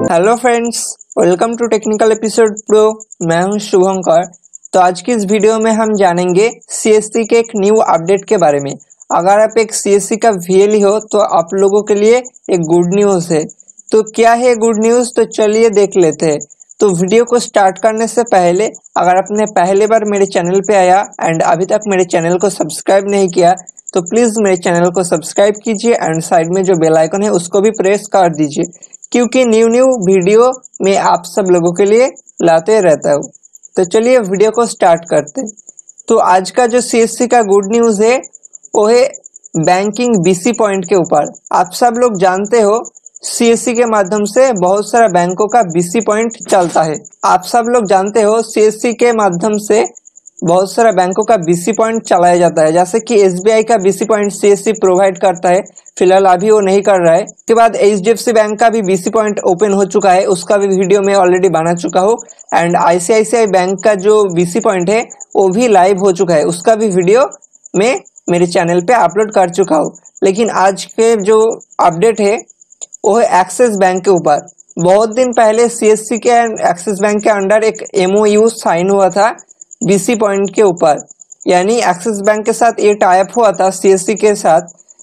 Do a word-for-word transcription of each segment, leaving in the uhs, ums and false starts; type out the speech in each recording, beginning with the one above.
Hello friends, welcome to technical episode pro. मैं हूं शुभंकर। तो आज की इस वीडियो में हम जानेंगे सीएससी के एक न्यू अपडेट के बारे में। अगर आप एक सीएससी का वीएलई हो तो आप लोगों के लिए एक गुड न्यूज़ है। तो क्या है गुड न्यूज़, तो चलिए देख लेते हैं। तो वीडियो को स्टार्ट करने से पहले अगर आपने पहली बार मेरे चैनल पे आया एंड अभी तक मेरे चैनल को सब्सक्राइब नहीं किया तो प्लीज मेरे चैनल को सब्सक्राइब कीजिए एंड साइड में जो बेल आइकन है उसको भी प्रेस कर दीजिए, क्योंकि न्यू न्यू वीडियो में आप सब लोगों के लिए लाते रहता हूँ। तो चलिए वीडियो को स्टार्ट करते हैं। तो आज का जो सीएससी का गुड न्यूज़ है वो है बैंकिंग बीसी पॉइंट के ऊपर। आप सब लोग जानते हो सीएससी के माध्यम से बहुत सारा बैंकों का बीसी पॉइंट चलता है। आप सब लोग जानते हो सीएससी के माध्यम से बहुत सारा बैंकों का बीसी पॉइंट चलाया जाता है, जैसे कि एसबीआई का बीसी पॉइंट सीएससी प्रोवाइड करता है। फिलहाल अभी वो नहीं कर रहा है। उसके बाद एचडीएफसी बैंक का भी बीसी पॉइंट ओपन हो चुका है, उसका भी वीडियो मैं ऑलरेडी बना चुका हूँ। एंड आईसीआईसीआई बैंक का जो बीसी पॉइंट है वो भी लाइव हो चुका है, उसका भी वीडियो मैं मेरे चैनल पे अपलोड कर चुका हूँ। लेकिन आज के जो अपडेट है वो है एक्सिस बैंक के ऊपर। बहुत दिन पहले सीएससी के एंड एक्सिस बैंक के अंडर एक एमओयू साइन हुआ था बीसी पॉइंट के ऊपर, यानी एक्सिस बैंक के साथ ये टाइप हुआ था सीएससी के साथ।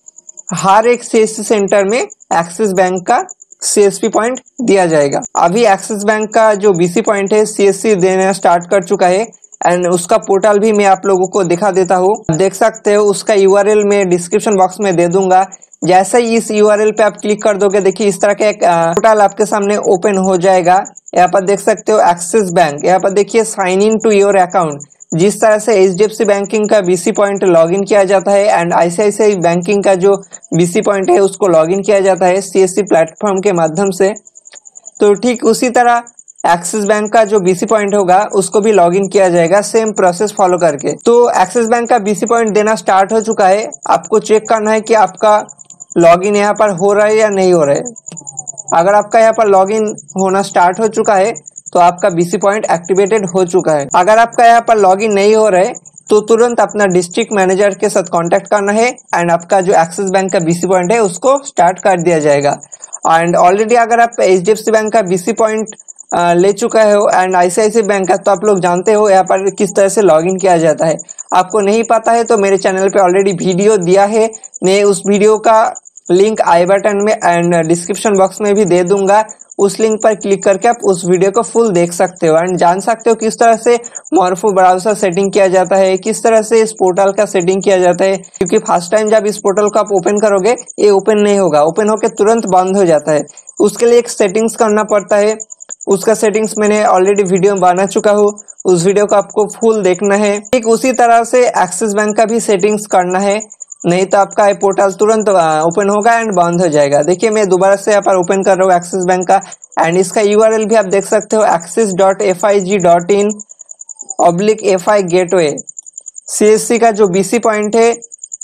हर एक सीएससी सेंटर में एक्सिस बैंक का सीएसपी पॉइंट दिया जाएगा। अभी एक्सिस बैंक का जो बीसी पॉइंट है सीएससी देना स्टार्ट कर चुका है एंड उसका पोर्टल भी मैं आप लोगों को दिखा देता हूँ। देख सकते हो, उसका यूआरएल मैं डिस्क्रिप्शन बॉक्स में दे दूंगा। जैसे ही इस यूआरएल पे आप क्लिक कर दोगे, देखिए इस तरह का एक पोर्टल आपके सामने ओपन हो जाएगा। यहाँ पर देख सकते हो एक्सिस बैंक, यहाँ पर देखिए sign in to your account. जिस तरह से एचडीएफसी बैंकिंग का बीसी पॉइंट लॉगिन किया जाता है एंड आईसीआईसीआई बैंकिंग का जो बीसी पॉइंट है उसको लॉगिन किया जाता है सीएससी प्लेटफॉर्म के माध्यम से, तो ठीक उसी तरह एक्सिस बैंक का जो बीसी पॉइंट होगा उसको भी लॉगिन किया जाएगा, सेम प्रोसेस फॉलो करके। तो एक्सिस बैंक का बीसी पॉइंट देना स्टार्ट हो चुका है। आपको चेक करना है कि आपका लॉगिन यहाँ पर हो रहा है या नहीं हो रहा है। अगर आपका यहाँ पर लॉगिन होना स्टार्ट हो चुका है तो आपका बीसी पॉइंट एक्टिवेटेड हो चुका है। अगर आपका यहाँ पर लॉगिन नहीं हो रहा है तो तुरंत अपना डिस्ट्रिक्ट मैनेजर के साथ कांटेक्ट करना है एंड आपका जो एक्सिस बैंक का बीसी पॉइंट है उसको स्टार्ट कर दिया जाएगा। एंड ऑलरेडी अगर आप एचडीएफसी बैंक का बीसी पॉइंट ले चुका है एंड आईसीआईसीआई बैंक का, तो आप लोग जानते हो यहाँ पर किस तरह से लॉगिन किया जाता है। आपको नहीं पता है तो मेरे चैनल पे ऑलरेडी वीडियो दिया है, मैं उस वीडियो का लिंक आई बटन में एंड डिस्क्रिप्शन बॉक्स में भी दे दूंगा। उस लिंक पर क्लिक करके आप उस वीडियो को फुल देख सकते हो एंड जान सकते हो किस तरह से मॉर्फो ब्राउजर सेटिंग किया जाता है, किस तरह से इस पोर्टल का सेटिंग किया जाता है। क्योंकि फर्स्ट टाइम जब इस पोर्टल को आप ओपन करोगे ये ओपन नहीं होगा, ओपन होकर तुरंत बंद हो जाता है। उसके लिए एक सेटिंग्स करना पड़ता है, उसका सेटिंग्स मैंने ऑलरेडी वीडियो बना चुका हूँ, उस वीडियो को आपको फुल देखना है। ठीक उसी तरह से एक्सिस बैंक का भी सेटिंग्स करना है, नहीं तो आपका पोर्टल तुरंत ओपन होगा एंड बंद हो जाएगा। देखिए मैं दोबारा से यहाँ पर ओपन कर रहा हूँ एक्सिस बैंक का एंड इसका यूआरएल भी आप देख सकते हो, Axis dot F I G dot in oblique F I gateway. CSC का जो बीसी पॉइंट है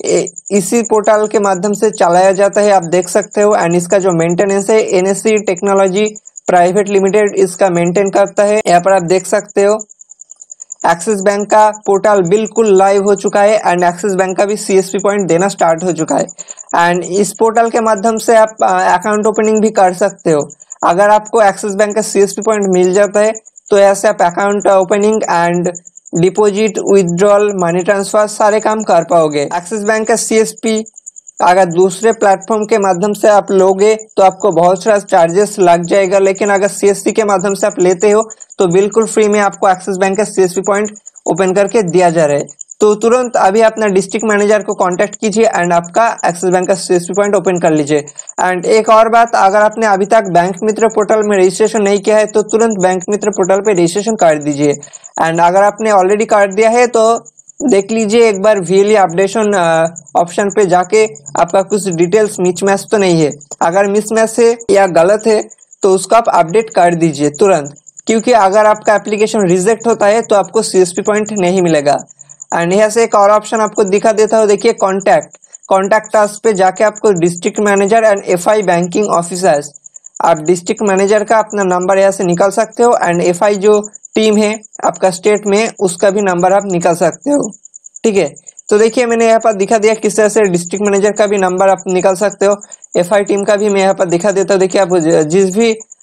इसी पोर्टल के माध्यम से चलाया जाता है, आप देख सकते हो। एंड इसका जो मेंटेनेंस है एनएससी टेक्नोलॉजी प्राइवेट लिमिटेड इसका मेंटेन करता है। यहाँ पर आप देख सकते हो एक्सिस बैंक का पोर्टल बिल्कुल लाइव हो चुका है एंड एक्सिस बैंक का भी सीएसपी पॉइंट देना स्टार्ट हो चुका है। एंड इस पोर्टल के माध्यम से आप अकाउंट ओपनिंग भी कर सकते हो। अगर आपको एक्सिस बैंक का सीएसपी पॉइंट मिल जाता है तो ऐसे आप account opening and deposit, withdrawal, money transfer सारे काम कर पाओगे। एक्सिस बैंक का सीएसपी अगर दूसरे प्लेटफॉर्म के माध्यम से आप लोगे तो आपको बहुत सारा चार्जेस लग जाएगा, लेकिन अगर सीएससी के माध्यम से आप लेते हो तो बिल्कुल फ्री में आपको एक्सिस बैंक का सीएसपी पॉइंट ओपन करके दिया जा रहा है। तो तुरंत अभी अपना डिस्ट्रिक्ट मैनेजर को कांटेक्ट कीजिए एंड आपका एक्सिस बैंक का सीएसपी पॉइंट ओपन कर लीजिए। एंड एक और बात, अगर आपने अभी तक बैंक मित्र पोर्टल में रजिस्ट्रेशन नहीं किया है तो तुरंत बैंक मित्र पोर्टल पे रजिस्ट्रेशन कर दीजिए। एंड अगर आपने ऑलरेडी कर दिया है तो देख लीजिए एक बार वीएलई अपडेशन ऑप्शन पे जाके आपका कुछ डिटेल्स मिसमैच तो नहीं है। अगर मिसमैच है या गलत है तो उसको आप अपडेट कर दीजिए तुरंत, क्योंकि अगर आपका एप्लीकेशन रिजेक्ट होता है तो आपको सीएसपी पॉइंट नहीं मिलेगा। एंड यहाँ से एक और ऑप्शन आपको दिखा देता हूँ, देखिए कॉन्टैक्ट कॉन्टैक्ट अस पे जाके आपको district manager and FI banking officers, आप डिस्ट्रिक्ट मैनेजर का अपना नंबर यहाँ से निकाल सकते हो एंड एफआई जो टीम है आपका स्टेट में उसका भी नंबर आप निकाल सकते हो। ठीक है, तो देखिए मैंने यहाँ पर दिखा दिया किस तरह से डिस्ट्रिक्ट मैनेजर का भी नंबर आप निकाल सकते हो, एफआई टीम का भी मैं यहाँ पर दिखा देता हूँ। देखिए आप जिस भी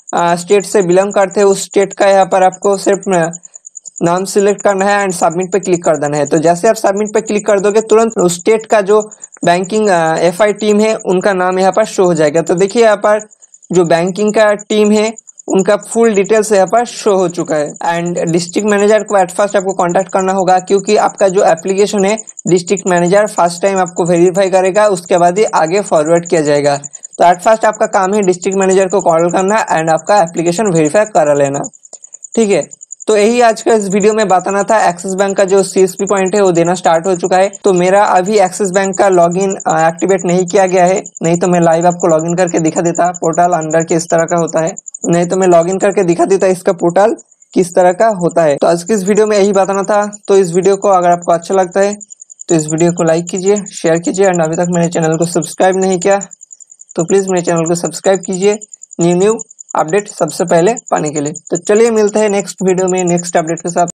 स्टेट से बिलोंग करते हैं उस स्टेट का यहाँ पर आपको सिर्फ नाम सिलेक्ट करना है एंड सबमिट पे क्लिक कर देना है। तो जैसे आप सबमिट पे क्लिक कर दोगे तुरंत उस स्टेट का जो बैंकिंग एफ आई टीम है उनका नाम यहाँ पर शो हो जाएगा। तो देखिए यहाँ पर जो बैंकिंग का टीम है उनका फुल डिटेल्स यहाँ पर शो हो चुका है। एंड डिस्ट्रिक्ट मैनेजर को एट फर्स्ट आपको कांटेक्ट करना होगा, क्योंकि आपका जो एप्लीकेशन है डिस्ट्रिक्ट मैनेजर फर्स्ट टाइम आपको वेरीफाई करेगा, उसके बाद ही आगे फॉरवर्ड किया जाएगा। तो एट फर्स्ट आपका काम है डिस्ट्रिक्ट मैनेजर को कॉल करना एंड आपका एप्लीकेशन वेरीफाई करा लेना, ठीक है। तो यही आज का इस वीडियो में बताना था। एक्सिस बैंक का जो सीएसपी पॉइंट है वो देना स्टार्ट हो चुका है। तो मेरा अभी एक्सिस बैंक का लॉगिन एक्टिवेट नहीं किया गया है, नहीं तो मैं लाइव आपको लॉगिन करके दिखा देता। पोर्टल अंडर के इस तरह का होता है, नहीं तो मैं लॉगिन करके दिखा देता इसका पोर्टल किस तरह का होता है। तो आज की इस वीडियो में यही बताना था। तो इस वीडियो को अगर आपको अच्छा लगता है तो इस वीडियो को लाइक कीजिए, शेयर कीजिए एंड अभी तक मेरे चैनल को सब्सक्राइब नहीं किया तो प्लीज मेरे चैनल को सब्सक्राइब कीजिए न्यू न्यू अपडेट सबसे पहले पाने के लिए। तो चलिए मिलते हैं नेक्स्ट वीडियो में नेक्स्ट अपडेट के साथ।